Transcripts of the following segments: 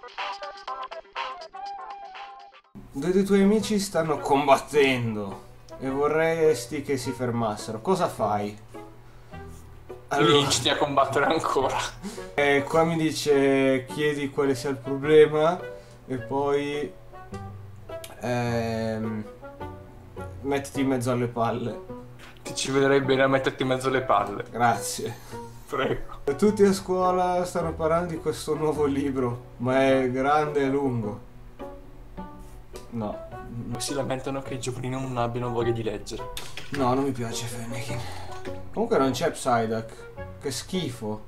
Due dei tuoi amici stanno combattendo e vorresti che si fermassero. Cosa fai? Allora, inizi a combattere ancora. Qua mi dice chiedi quale sia il problema e poi mettiti in mezzo alle palle. Ti ci vedrei bene a metterti in mezzo alle palle. Grazie. Prego. Tutti a scuola stanno parlando di questo nuovo libro, ma è grande e lungo. No. Si lamentano che i giovani non abbiano voglia di leggere. No, non mi piace Fennekin. Comunque non c'è Psyduck. Che schifo.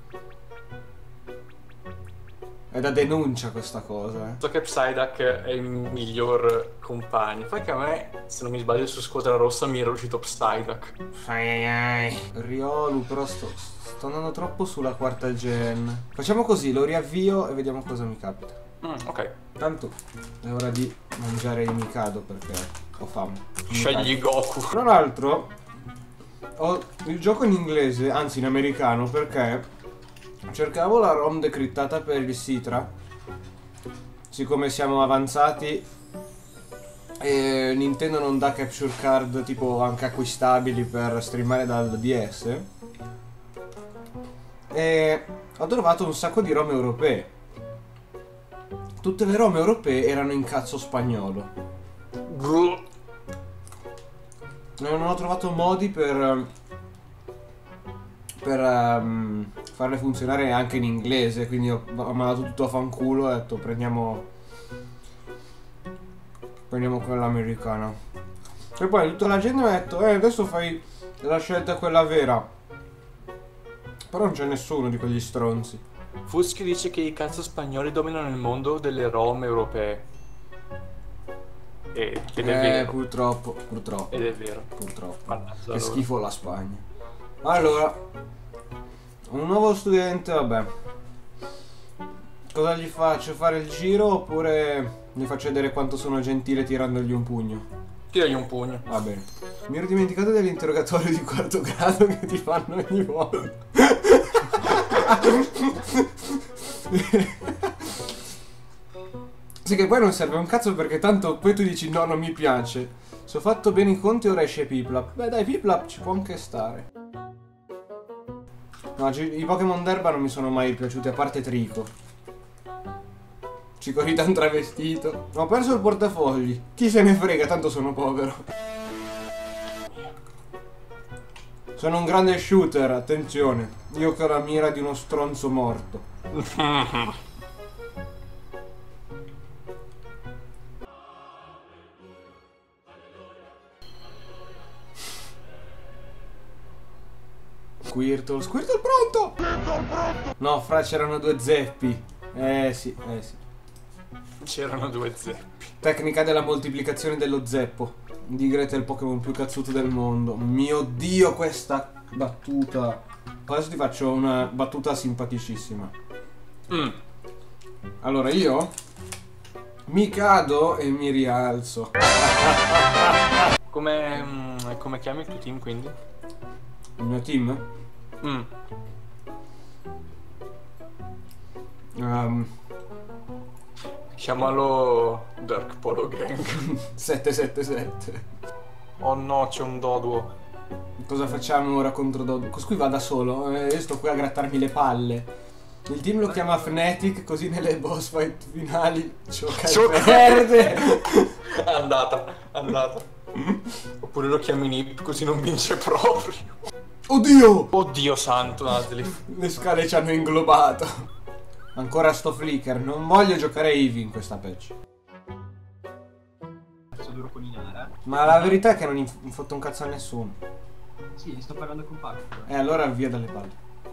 È da denuncia questa cosa, So che Psyduck è il miglior compagno. Fai che a me, se non mi sbaglio, su Squadra Rossa mi era uscito Psyduck. Riolu, però sto andando troppo sulla quarta gen. Facciamo così, lo riavvio e vediamo cosa mi capita. Ok. Tanto è ora di mangiare il Mikado perché ho fame. Scegli Goku. Tra l'altro ho il gioco in inglese, anzi in americano, perché cercavo la ROM decrittata per il Citra. Siccome siamo avanzati e Nintendo non dà capture card tipo anche acquistabili per streamare dal DS, e ho trovato un sacco di ROM europee. Tutte le ROM europee erano in cazzo spagnolo. Non ho trovato modi per farle funzionare anche in inglese, quindi ho mandato tutto a fanculo e ho detto prendiamo quella americana. E poi tutta la gente mi ha detto adesso fai la scelta quella vera. Però non c'è nessuno di quegli stronzi. Fuschi dice che i cazzo spagnoli dominano il mondo delle ROM europee. Ed è vero. Purtroppo. Ed è vero. Purtroppo. Mannaggia Che loro. schifo la Spagna. Allora, un nuovo studente, vabbè. Cosa gli faccio? Fare il giro oppure gli faccio vedere quanto sono gentile tirandogli un pugno? Tiragli un pugno. Va bene. Mi ero dimenticato dell'interrogatorio di quarto grado che ti fanno ogni volta. Sì, che poi non serve un cazzo perché tanto poi tu dici no, non mi piace. Se ho fatto bene i conti ora esce Piplup. Beh dai, Piplup ci può anche stare. No, i Pokémon d'erba non mi sono mai piaciuti, a parte Trico. Cicoritan travestito. Ho perso il portafogli. Chi se ne frega, tanto sono povero. Sono un grande shooter, attenzione. Io che ho la mira di uno stronzo morto. Squirtle pronto! No, fra c'erano due zeppi. Sì. C'erano due zeppi. Tecnica della moltiplicazione dello zeppo. Digrete è il Pokémon più cazzuto del mondo. Mio Dio, questa battuta. Adesso ti faccio una battuta simpaticissima. Allora io mi cado e mi rialzo. Come chiami il tuo team quindi? Il mio team? Chiamalo Dark Polo Gang. 777. Oh no, c'è un Doduo. Cosa facciamo ora contro Dodo? Questo qui va da solo. Io sto qui a grattarmi le palle. Il team lo chiama Fnatic, così nelle boss fight finali gioca e perde. È andata. Oppure lo chiami Nip, così non vince proprio. Oddio! Oddio santo, Asli. Le scale ci hanno inglobato. Ancora sto flicker. Non voglio giocare Eevee in questa patch. Duro con Inara. Ma la verità è che non infotto un cazzo a nessuno. Sì, sto parlando con Paco. Allora via dalle palle.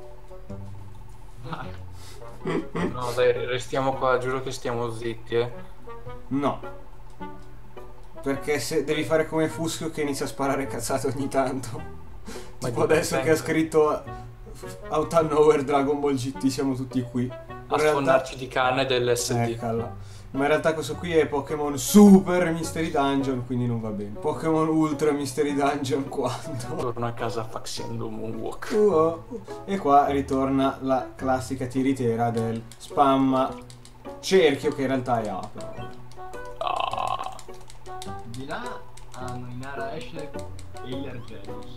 No dai, restiamo qua, giuro che stiamo zitti, No. Perché se devi fare come Fuschio che inizia a sparare cazzate ogni tanto. Tipo adesso che ha scritto Out of Nowhere Dragon Ball GT siamo tutti qui. A sfonnarci di canne dell'SD. Eccola. Ma in realtà questo qui è Pokémon Super Mystery Dungeon, quindi non va bene. Pokémon Ultra Mystery Dungeon quando? Torno a casa facendo un moonwalk. E qua ritorna la classica tiritera del spamma cerchio che in realtà è A, però. Ah. Di là hanno Inara Asher e il Argelos.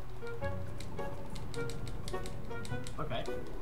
Ok.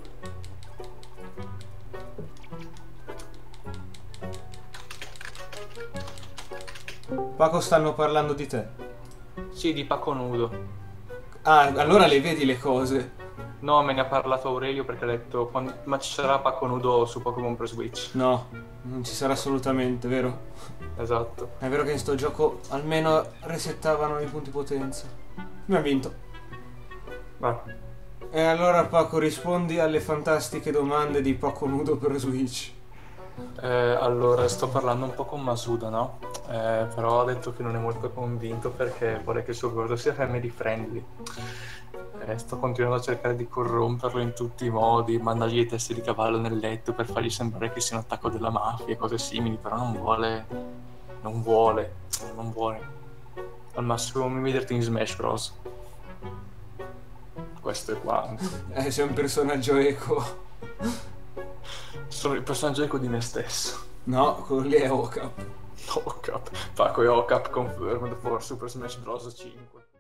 Paco, stanno parlando di te. Sì, di Paco Nudo. Ah, allora le vedi le cose. No, me ne ha parlato Aurelio perché ha detto ma ci sarà Paco Nudo su Pokémon per Switch. No, non ci sarà assolutamente, vero? Esatto. È vero che in sto gioco almeno resettavano i punti potenza. Abbiamo vinto. Vai. E allora Paco, rispondi alle fantastiche domande di Paco Nudo per Switch. Allora, sto parlando un po' con Masuda, no? Però ha detto che non è molto convinto perché vuole che il suo gordo sia family friendly. Sto continuando a cercare di corromperlo in tutti i modi, mandargli le teste di cavallo nel letto per fargli sembrare che sia un attacco della mafia e cose simili, però non vuole. Al massimo mi diverto in Smash Bros. Questo è quanto. Sei un personaggio eco. Sono il personaggio eco di me stesso. No, quello lì è Ocap. Ocap. Paco e Ocap confirmed for Super Smash Bros. 5.